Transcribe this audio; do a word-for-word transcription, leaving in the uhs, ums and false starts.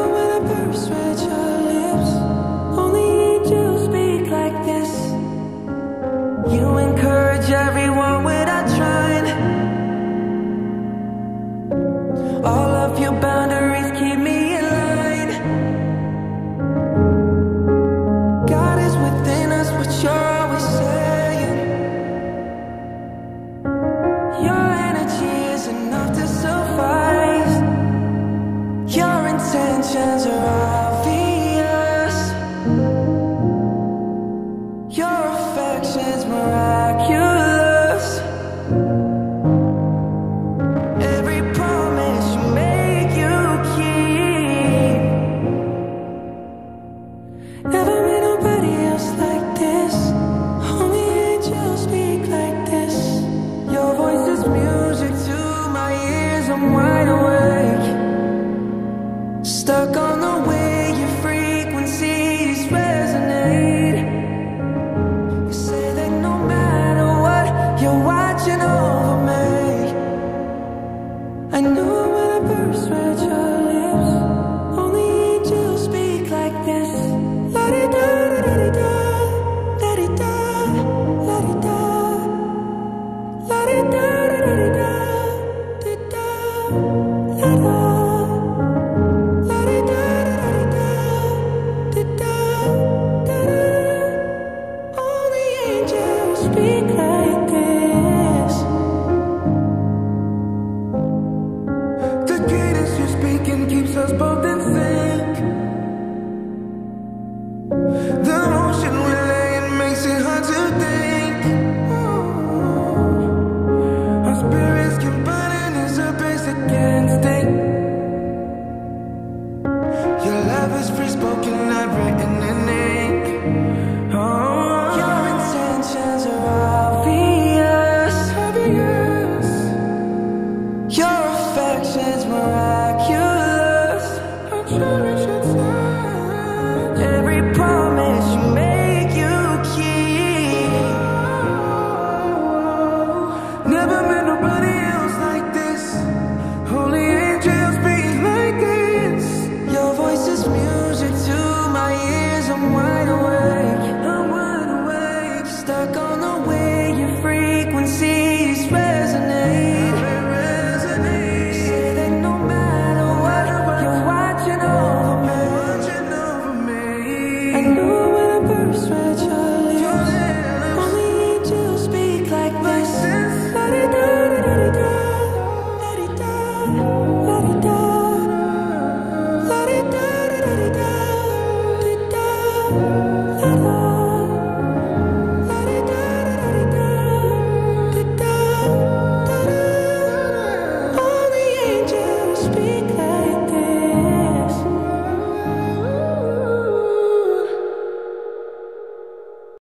when I first read your lips, only angels speak like this. You encourage everyone without trying. All of your boundaries keep me in line. God is within us, what you're always saying. Your energy is enough to suffice. Your intentions are obvious. Your affection's miraculous. Every promise you make, you keep. Never met nobody else like this. Only angels speak like this. Your voice is music to my ears, I'm wide awake. Stuck on the way your frequencies resonate. You say that no matter what, you're watching over me. I knew when I first read your lips, only angels speak like this. La-di-da, da-di-da, da-di-da, la-di-da, la-di-da, da-di-da, di-da, la-da. Speak like this. The cadence you're speaking keeps us both in sync. The motion we lay in makes it hard to think. Our spirits combining is a basic instinct. Your love is free spoken, not written in